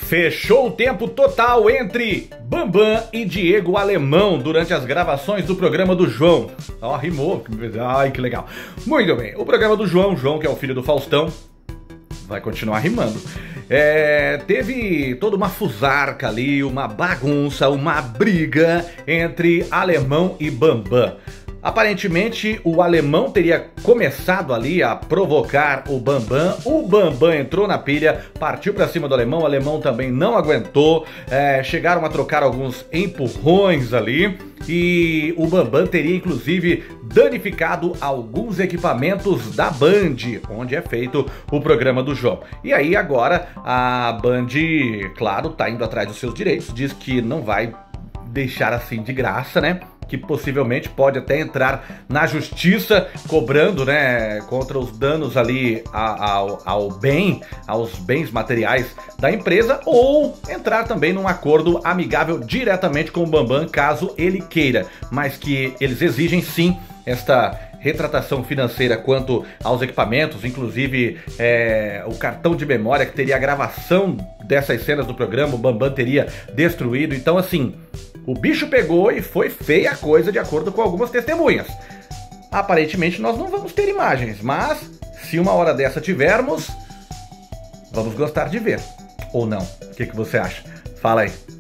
Fechou o tempo total entre Bambam e Diego Alemão durante as gravações do programa do João. Ó, rimou. Ai, que legal. Muito bem. O programa do João, que é o filho do Faustão, vai continuar rimando. Teve toda uma fusarca ali, uma bagunça, uma briga entre Alemão e Bambam. Aparentemente, o Alemão teria começado ali a provocar o Bambam entrou na pilha, partiu pra cima do Alemão, o Alemão também não aguentou, chegaram a trocar alguns empurrões ali, e o Bambam teria inclusive danificado alguns equipamentos da Band, onde é feito o programa do João. E aí agora a Band, claro, tá indo atrás dos seus direitos, diz que não vai deixar assim de graça, né? Que possivelmente pode até entrar na justiça cobrando, né, contra os danos ali aos bens materiais da empresa, ou entrar também num acordo amigável diretamente com o Bambam, caso ele queira, mas que eles exigem sim esta retratação financeira quanto aos equipamentos, inclusive o cartão de memória que teria a gravação dessas cenas do programa, o Bambam teria destruído. Então assim, o bicho pegou e foi feia a coisa, de acordo com algumas testemunhas. Aparentemente nós não vamos ter imagens, mas se uma hora dessa tivermos, vamos gostar de ver. Ou não? O que você acha? Fala aí.